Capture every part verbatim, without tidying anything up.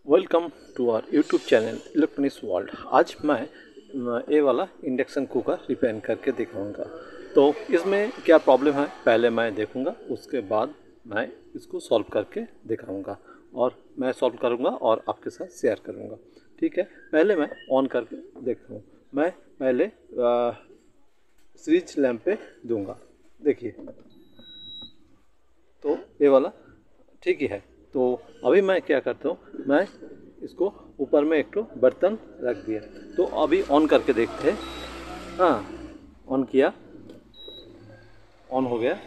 Welcome to our YouTube channel electronics world. आज मैं ये वाला इंडक्शन कुकर रिपेयर करके दिखाऊंगा। तो इसमें क्या प्रॉब्लम है पहले मैं देखूंगा, उसके बाद मैं इसको सॉल्व करके दिखाऊंगा और मैं सॉल्व करूंगा और आपके साथ शेयर करूंगा। ठीक है, पहले मैं ऑन करके देखता हूँ। मैं पहले स्विच लैंप पे दूंगा। देखिए, तो ये वाला ठीक ही है। तो अभी मैं क्या करता हूँ, मैं इसको ऊपर में एक तो बर्तन रख दिया। तो अभी ऑन करके देखते हैं। हाँ, ऑन किया, ऑन हो गया।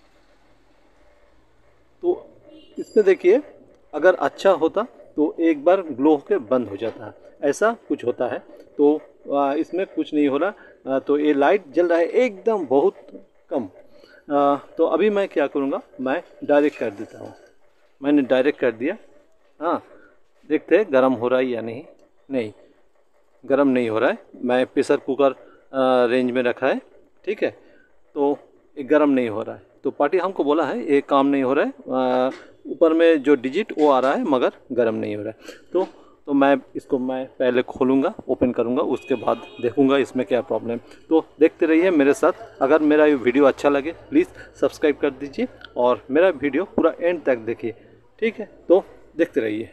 तो इसमें देखिए, अगर अच्छा होता तो एक बार ग्लो होकर बंद हो जाता है, ऐसा कुछ होता है। तो आ, इसमें कुछ नहीं हो रहा। आ, तो ये लाइट जल रहा है एकदम बहुत कम। आ, तो अभी मैं क्या करूँगा, मैं डायरेक्ट कर देता हूँ। मैंने डायरेक्ट कर दिया। हाँ, देखते हैं गर्म हो रहा है या नहीं। नहीं, गर्म नहीं हो रहा है। मैं प्रेशर कुकर रेंज में रखा है, ठीक है। तो ये गर्म नहीं हो रहा है। तो पार्टी हमको बोला है ये काम नहीं हो रहा है, ऊपर में जो डिजिट वो आ रहा है मगर गर्म नहीं हो रहा है। तो तो मैं इसको मैं पहले खोलूँगा, ओपन करूँगा, उसके बाद देखूँगा इसमें क्या प्रॉब्लम। तो देखते रहिए मेरे साथ। अगर मेरा ये वीडियो अच्छा लगे प्लीज़ सब्सक्राइब कर दीजिए और मेरा वीडियो पूरा एंड तक देखिए, ठीक है। तो देखते रहिए।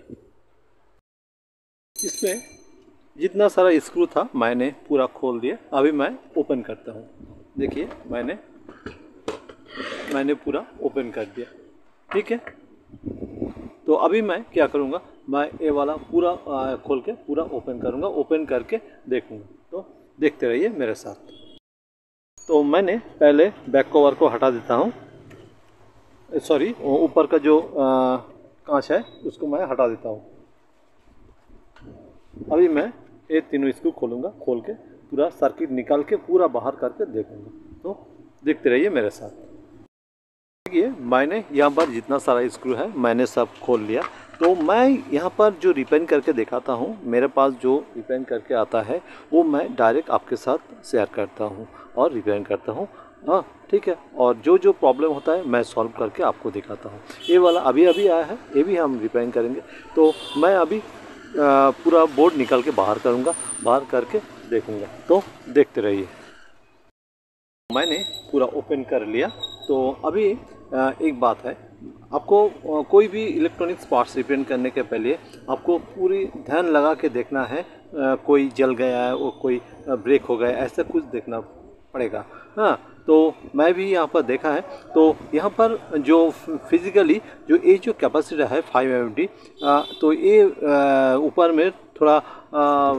इसमें जितना सारा स्क्रू था मैंने पूरा खोल दिया। अभी मैं ओपन करता हूँ। देखिए, मैंने मैंने पूरा ओपन कर दिया, ठीक है। तो अभी मैं क्या करूँगा, मैं ये वाला पूरा आ, खोल के पूरा ओपन करूँगा, ओपन करके देखूँगा। तो देखते रहिए मेरे साथ। तो मैंने पहले बैक कवर को हटा देता हूँ, सॉरी ऊपर का जो कांच है उसको मैं हटा देता हूँ। अभी मैं ये तीनों स्क्रू खोलूँगा, खोल के पूरा सर्किट निकाल के पूरा बाहर करके देखूँगा। तो देखते रहिए मेरे साथ। देखिए, मैंने यहाँ पर जितना सारा स्क्रू है मैंने सब खोल लिया। तो मैं यहाँ पर जो रिपेयर करके दिखाता हूँ, मेरे पास जो रिपेयर करके आता है वो मैं डायरेक्ट आपके साथ शेयर करता हूँ और रिपेयर करता हूँ। हाँ, ठीक है। और जो जो प्रॉब्लम होता है मैं सॉल्व करके आपको दिखाता हूँ। ये वाला अभी अभी आया है, ये भी हम रिपेयर करेंगे। तो मैं अभी आ, पूरा बोर्ड निकाल के बाहर करूँगा, बाहर करके देखूँगा। तो देखते रहिए। मैंने पूरा ओपन कर लिया। तो अभी एक बात है, आपको कोई भी इलेक्ट्रॉनिक्स पार्ट्स रिपेयर करने के पहले आपको पूरी ध्यान लगा के देखना है। कोई जल गया है और कोई ब्रेक हो गया, ऐसा कुछ देखना पड़ेगा। हाँ, तो मैं भी यहाँ पर देखा है। तो यहाँ पर जो फिजिकली जो ये जो कैपेसिटर है फाइव एम डी, तो ये ऊपर में थोड़ा आ,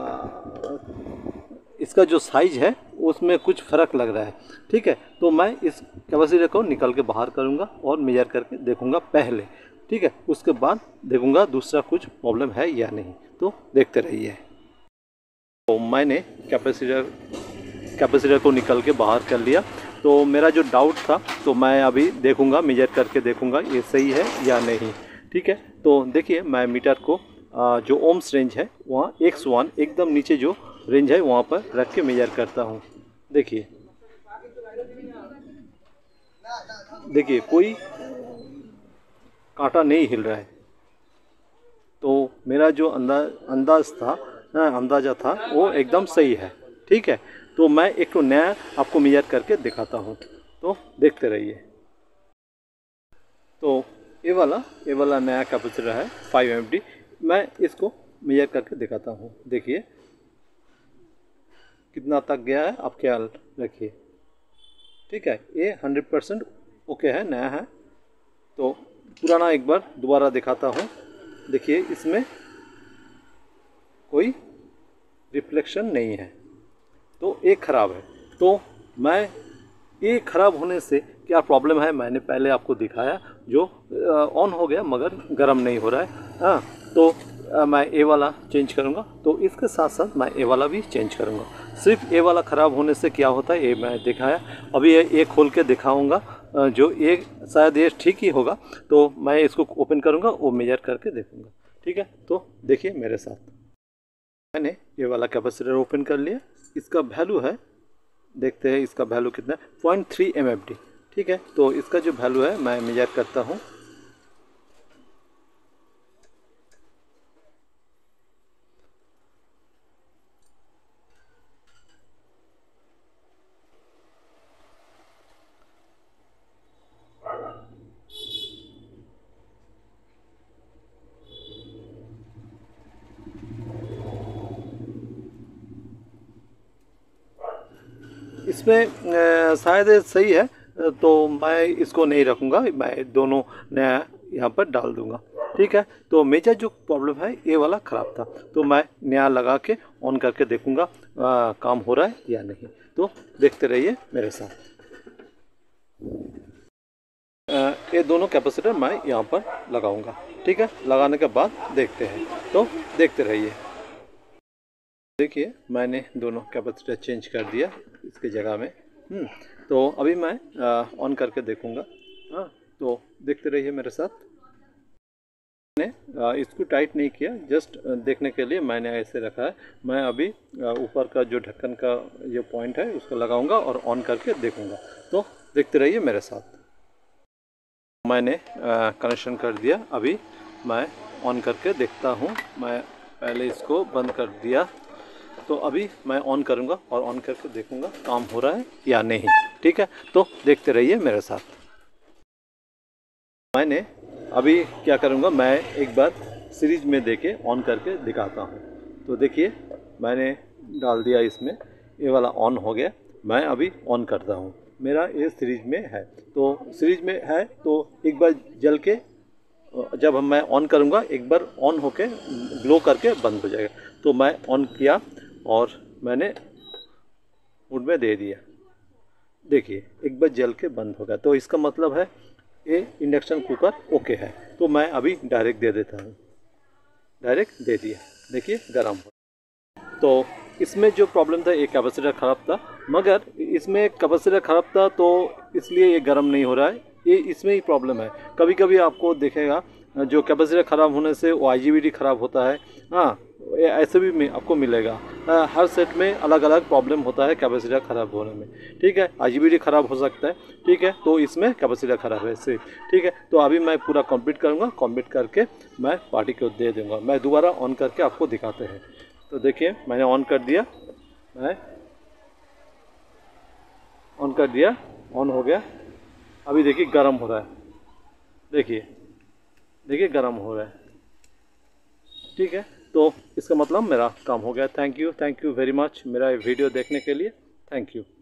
इसका जो साइज़ है उसमें कुछ फ़र्क लग रहा है, ठीक है। तो मैं इस कैपेसिटर को निकल के बाहर करूंगा और मेजर करके देखूंगा पहले, ठीक है। उसके बाद देखूंगा दूसरा कुछ प्रॉब्लम है या नहीं। तो देखते रहिए। तो मैंने कैपेसिटर कैपेसिटर को निकल के बाहर कर लिया। तो मेरा जो डाउट था, तो मैं अभी देखूंगा, मेजर करके देखूंगा ये सही है या नहीं, ठीक है। तो देखिए, मैं मीटर को जो ओम्स रेंज है वहाँ एक्स वन एकदम नीचे जो रेंज है वहाँ पर रख के मेजर करता हूँ। देखिए देखिए कोई कांटा नहीं हिल रहा है। तो मेरा जो अंदाज अंदाज था अंदाज़ा था वो एकदम सही है, ठीक है। तो मैं एक तो नया आपको मेजर करके दिखाता हूँ। तो देखते रहिए। तो ये वाला ये वाला नया कैपेसिटर है फाइव एम डी। मैं इसको मेजर करके दिखाता हूँ। देखिए कितना तक गया है, आप ख्याल रखिए, ठीक है। ये हंड्रेड परसेंट ओके है, नया है। तो पुराना एक बार दोबारा दिखाता हूँ। देखिए, इसमें कोई रिफ्लेक्शन नहीं है, तो एक ख़राब है। तो मैं ये ख़राब होने से क्या प्रॉब्लम है मैंने पहले आपको दिखाया, जो ऑन हो गया मगर गर्म नहीं हो रहा है। हाँ, तो आ, मैं ए वाला चेंज करूँगा। तो इसके साथ साथ मैं ए वाला भी चेंज करूँगा। सिर्फ ए वाला ख़राब होने से क्या होता है ये मैं दिखाया। अभी ये ए खोल के दिखाऊँगा, जो ये शायद ये ठीक ही होगा। तो मैं इसको ओपन करूँगा, वो मेजर करके देखूँगा, ठीक है। तो देखिए मेरे साथ। मैंने ये वाला कैपेसिटर ओपन कर लिया। इसका वैल्यू है, देखते हैं इसका वैल्यू कितना है, point three M F D, ठीक है। तो इसका जो वैल्यू है मैं मेजर करता हूँ। इसमें अ, शायद सही है, तो मैं इसको नहीं रखूँगा, मैं दोनों नया यहाँ पर डाल दूँगा। ठीक है, तो मेजर जो प्रॉब्लम है ये वाला ख़राब था, तो मैं नया लगा के ऑन करके देखूँगा आ, काम हो रहा है या नहीं। तो देखते रहिए मेरे साथ। आ, ये दोनों कैपेसिटर मैं यहाँ पर लगाऊंगा। ठीक है, लगाने के बाद देखते हैं, तो देखते रहिए। देखिए मैंने दोनों कैपेसिटर चेंज कर दिया इसके जगह में। हम्म तो अभी मैं ऑन करके देखूंगा। हाँ, तो देखते रहिए मेरे साथ। मैंने इसको टाइट नहीं किया, जस्ट देखने के लिए मैंने ऐसे रखा है। मैं अभी ऊपर का जो ढक्कन का ये पॉइंट है उसको लगाऊंगा और ऑन करके देखूंगा। तो देखते रहिए मेरे साथ। मैंने कनेक्शन कर दिया, अभी मैं ऑन करके देखता हूँ। मैं पहले इसको बंद कर दिया, तो अभी मैं ऑन करूँगा और ऑन करके देखूँगा काम हो रहा है या नहीं। ठीक है, तो देखते रहिए मेरे साथ। मैंने अभी क्या करूँगा, मैं एक बार सीरीज में देके ऑन करके दिखाता हूँ। तो देखिए मैंने डाल दिया इसमें, ये वाला ऑन हो गया। मैं अभी ऑन करता हूँ, मेरा ये सीरीज में है। तो सीरीज में है तो एक बार जल के जब हम मैं ऑन करूँगा एक बार ऑन होके ग्लो करके बंद हो जाएगा। तो मैं ऑन किया और मैंने मूड में दे दिया। देखिए एक बार जल के बंद हो गया, तो इसका मतलब है ये इंडक्शन कुकर ओके है। तो मैं अभी डायरेक्ट दे देता हूँ, डायरेक्ट दे दिया। देखिए गर्म हो। तो इसमें जो प्रॉब्लम था, ये कैपेसिटर ख़राब था, मगर इसमें कैपेसिटर ख़राब था तो इसलिए ये गर्म नहीं हो रहा है, ये इसमें ही प्रॉब्लम है। कभी कभी आपको देखेगा जो कैपेसिटर ख़राब होने से वो आई जी बी टी ख़राब होता है। हाँ, ऐसे भी आपको मिलेगा। हर सेट में अलग अलग प्रॉब्लम होता है कैपेसिटर ख़राब होने में। ठीक है, आई जी बी टी ख़राब हो सकता है। ठीक है, तो इसमें कैपेसिटर ख़राब है सिर्फ। ठीक है, तो अभी मैं पूरा कंप्लीट करूँगा, कंप्लीट करके मैं पार्टी को दे दूँगा। मैं दोबारा ऑन करके आपको दिखाते हैं। तो देखिए मैंने ऑन कर दिया, मैं ऑन कर दिया, ऑन हो गया। अभी देखिए गर्म हो रहा है, देखिए देखिए गर्म हो रहा है। ठीक है, तो इसका मतलब मेरा काम हो गया। Thank you, thank you very much मेरा वीडियो देखने के लिए। Thank you.